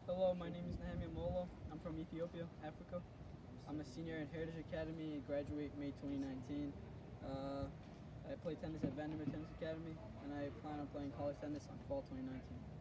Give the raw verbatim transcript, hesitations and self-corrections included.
Hello, my name is Nehemiah Molla. I'm from Ethiopia, Africa. I'm a senior at Heritage Academy, graduate May twenty nineteen. Uh, I play tennis at Vandermeer Tennis Academy, and I plan on playing college tennis on fall twenty nineteen.